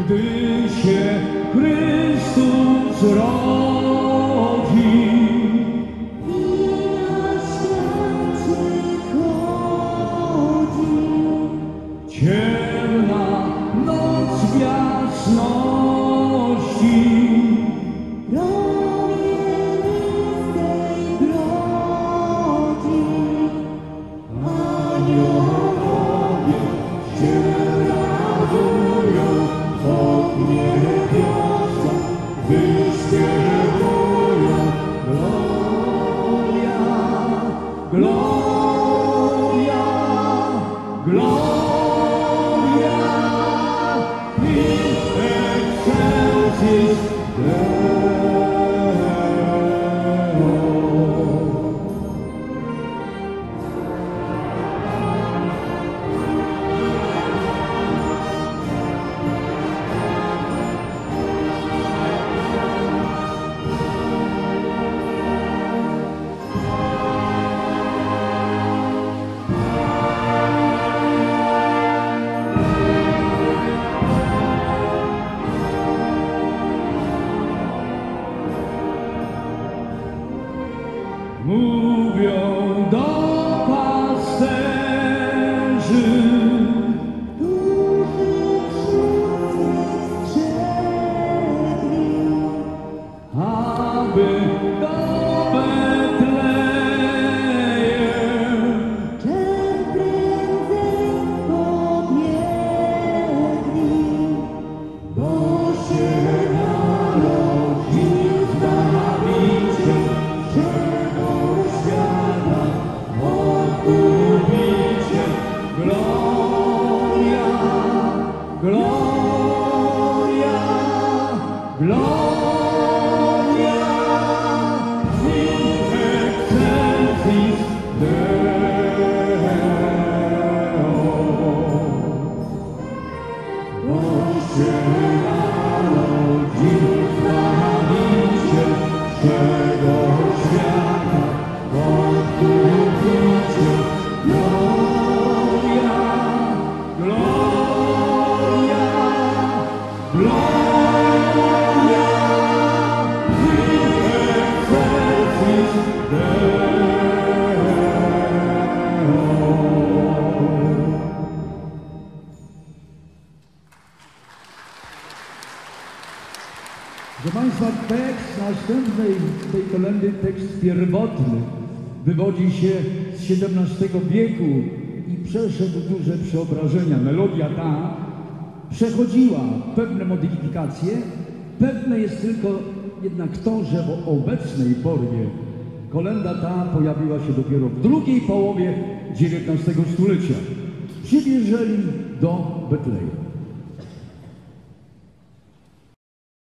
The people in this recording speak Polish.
gdy się Chrystus rodzi. I na świat przychodzi. Ciemna noc jasności, Promienistej brodzi. aniołowie się radują, od niebiosa wyśpiewują. Gloria, gloria, gloria in excelsis Deo. Mówią do pasterzy, Którzy wśród strzegli. aby do Betlejem Czem prędzej pobiegli. bo się narodził Zbawiciel wszego świata, Odkupiciel. Gloria, gloria, gloria in excelsis Deo. Bo się narodził Zbawiciel wszego świata, Odkupiciel. Gloria, gloria, gloria in excelsis Deo. Proszę Państwa, tekst następnej tej kolendy, tekst pierwotny, wywodzi się z XVII wieku i przeszedł duże przeobrażenia. Melodia ta przechodziła pewne modyfikacje. Pewne jest tylko jednak to, że w obecnej formie kolenda ta pojawiła się dopiero w drugiej połowie XIX stulecia. Przybierzeli do Betlejem.